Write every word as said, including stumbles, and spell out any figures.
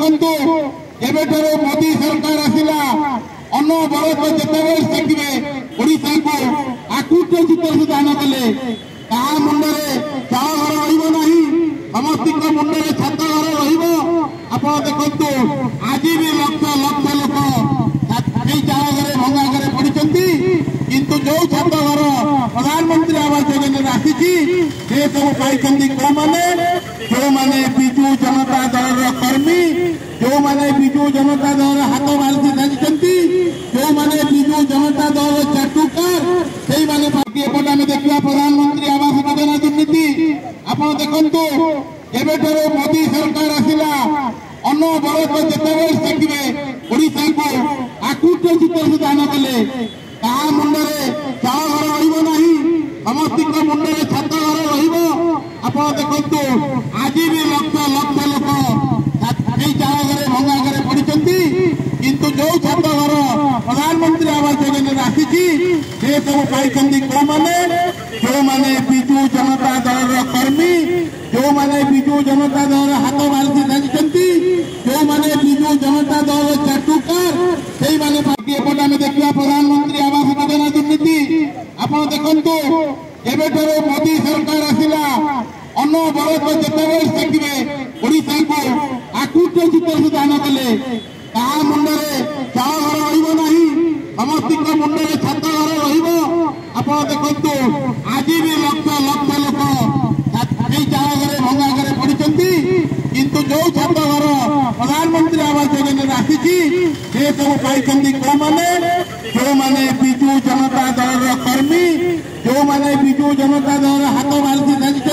देखु एबेठार मोदी सरकार आसला अनवरत जिते देखिए ओडिशा को आकृष्ट दान कले ता मुंडे चाल घर रही समस्त मुंडे छात घर रप देखु आज भी लक्ष लक्ष लोक चाल घर भंगा घर पड़ती किंतु जो छात घर प्रधानमंत्री आवास योजना आसी सब पाई कौ मैंने जो मैंने विजु जनता दल कर्मी जो मैंने विजु जनता दल हाथ मारी साजिंट जो मैंने विजु जनता दल चाटुकार से एपटे आम देखा प्रधानमंत्री आवास योजना दुर्नीति आप देखु एबेठार मोदी सरकार आसला अनवरत जिते देखिए ओडिशा को आकृष्ट दान कले ता मुंडे चाल घर रही समस्त मुंडे छात घर रप देखु आज भी लक्ष लक्ष लोक चाल घर भंगा घर पड़ती किंतु जो छात घर प्रधानमंत्री आवास योजना आसी सब पाई कौ मैंने जो मैंने विजु जनता दल कर्मी जो मैंने विजु जनता दल हाथ मारी साजिंट जो मैंने विजु जनता दल चाटुकार से एपटे आम देखा प्रधानमंत्री आवास योजना दुर्नीति आप देखु एबेठार मोदी सरकार आसला अनवरत जिते देखिए ओडिशा को आकृष्ट दान कले ता मुंडे चाल घर रही समस्त मुंडे छात घर रप देखु आज भी लक्ष लक्ष लोक चाल घर भंगा घर पड़ती किंतु जो छात घर प्रधानमंत्री आवास योजना आसी सब पाई कौ मैंने जो मैंने विजु जनता दल कर्मी जो मैंने विजु जनता दल हाथ मारी